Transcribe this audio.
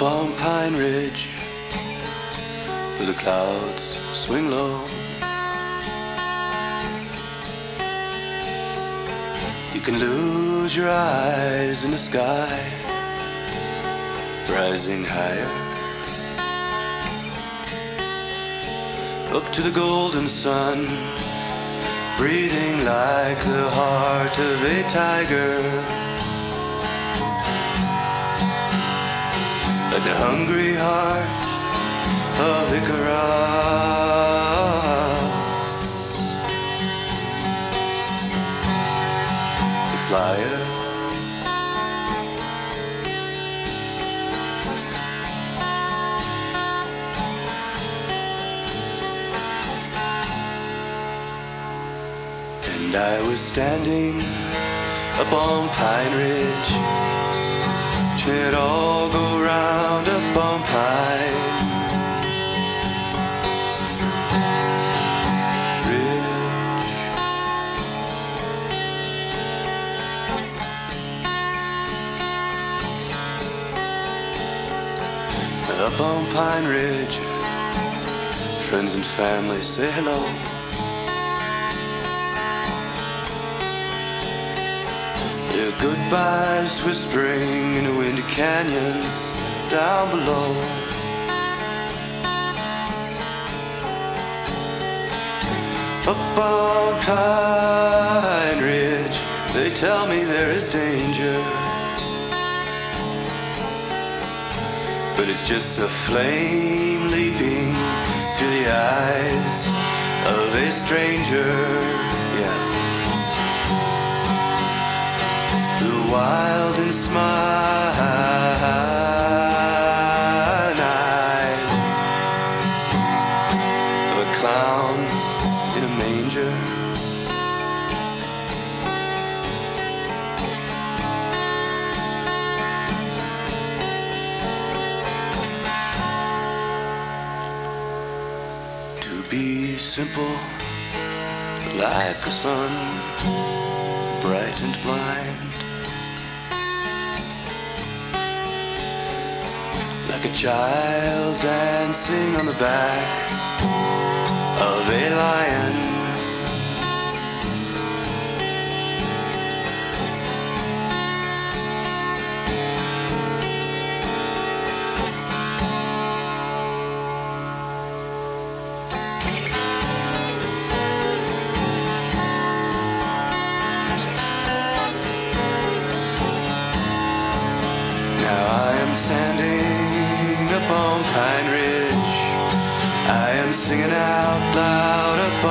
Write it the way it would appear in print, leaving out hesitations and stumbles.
Up on Pine Ridge, where the clouds swing low, you can lose your eyes in the sky, rising higher, up to the golden sun, breathing like the heart of a tiger, like the hungry heart of Icarus, the flyer. And I was standing up on Pine Ridge, watching it all go round up on Pine Ridge. Up on Pine Ridge, friends and family say hello. Their goodbyes whispering in the windy canyons down below. Up on Pine Ridge, they tell me there is danger, but it's just a flame leaping through the eyes of a stranger. Yeah. Wild and smiling eyes of a clown in a manger. To be simple, like a sun, bright and blind, like a child dancing on the back of a lion. Now I am standing up on Pine Ridge, I am singing out loud up